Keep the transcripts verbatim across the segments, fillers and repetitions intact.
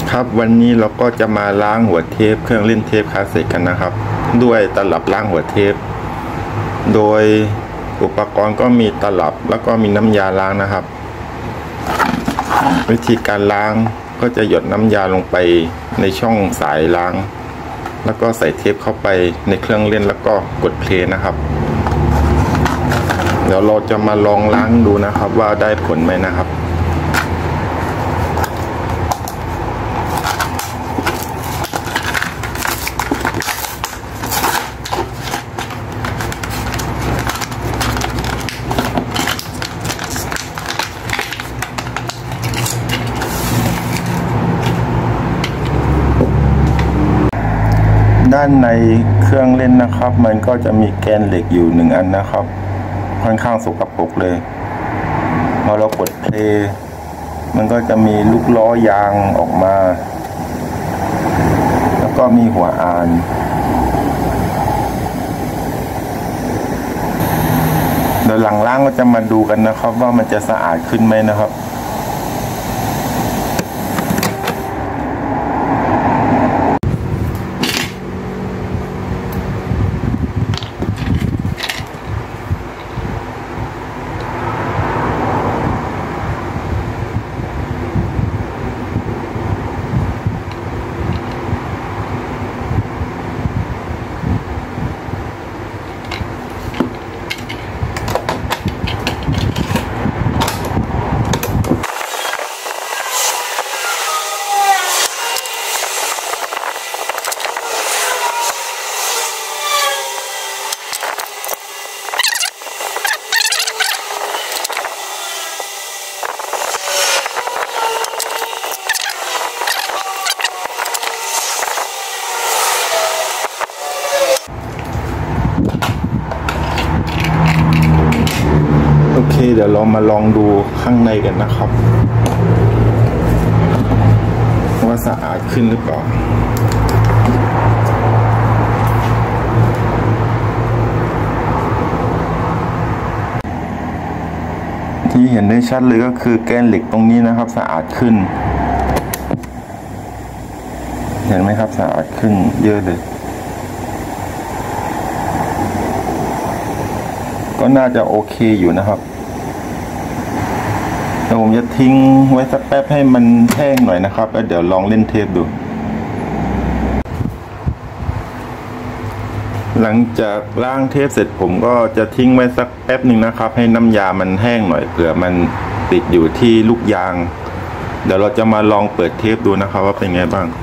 ครับวันนี้เราก็จะมาล้างหัวเทปเครื่องเล่นเทปคาสเซ็ตกันนะครับด้วยตลับล้างหัวเทปโดยอุปกรณ์ก็มีตลับแล้วก็มีน้ำยาล้างนะครับวิธีการล้างก็จะหยดน้ำยาลงไปในช่องสายล้างแล้วก็ใส่เทปเข้าไปในเครื่องเล่นแล้วก็กดเพลย์นะครับเดี๋ยวเราจะมาลองล้างดูนะครับว่าได้ผลไหมนะครับด้านในเครื่องเล่นนะครับมันก็จะมีแกนเหล็กอยู่หนึ่งอันนะครับค่อนข้างสกปรกเลยพอเรากดเพลย์มันก็จะมีลูกล้อยางออกมาแล้วก็มีหัวอ่านเดี๋ยวหลังล้างก็จะมาดูกันนะครับว่ามันจะสะอาดขึ้นไหมนะครับโอเคเดี๋ยวเรามาลองดูข้างในกันนะครับว่าสะอาดขึ้นหรือเปล่าที่เห็นได้ชัดเลยก็คือแกนเหล็กตรงนี้นะครับสะอาดขึ้นเห็นไหมครับสะอาดขึ้นเยอะเลยก็น่าจะโอเคอยู่นะครับเดี๋ยวผมจะทิ้งไว้สักแป๊บให้มันแห้งหน่อยนะครับแล้วเดี๋ยวลองเล่นเทปดูหลังจากล้างเทปเสร็จผมก็จะทิ้งไว้สักแป๊บหนึ่งนะครับให้น้ำยามันแห้งหน่อยเผื่อมันติดอยู่ที่ลูกยางเดี๋ยวเราจะมาลองเปิดเทปดูนะครับว่าเป็นไงบ้าง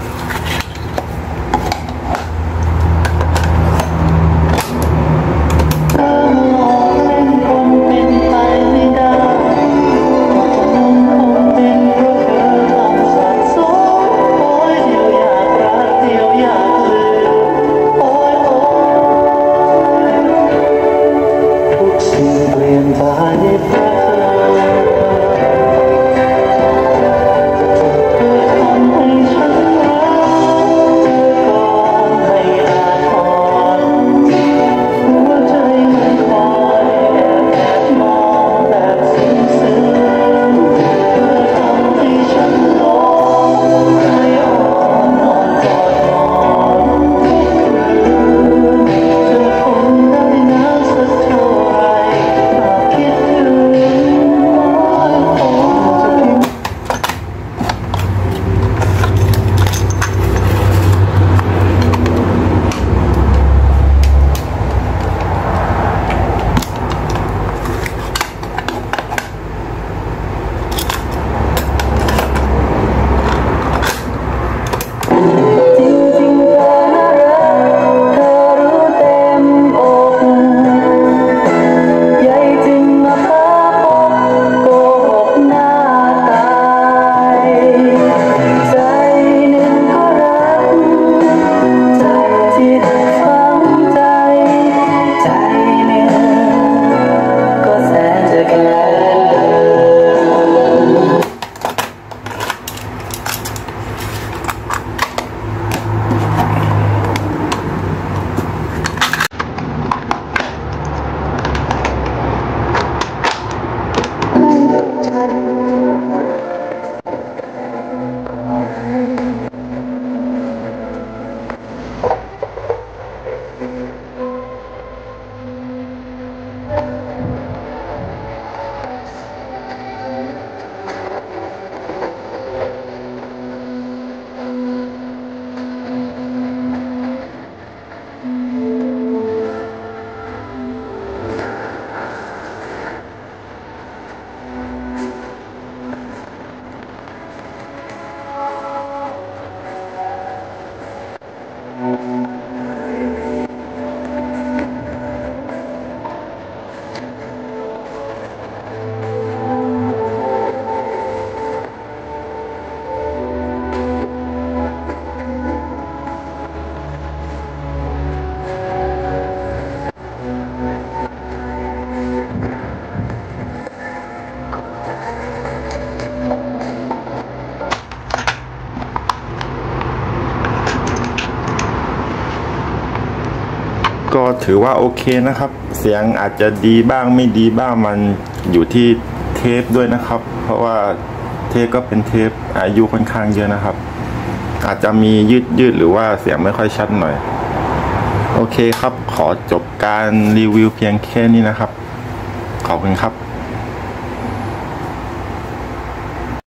ก็ถือว่าโอเคนะครับเสียงอาจจะดีบ้างไม่ดีบ้างมันอยู่ที่เทปด้วยนะครับเพราะว่าเทปก็เป็นเทปอายุค่อนข้างเยอะนะครับอาจจะมียืดยืดหรือว่าเสียงไม่ค่อยชัดหน่อยโอเคครับขอจบการรีวิวเพียงแค่นี้นะครับขอบคุณครับ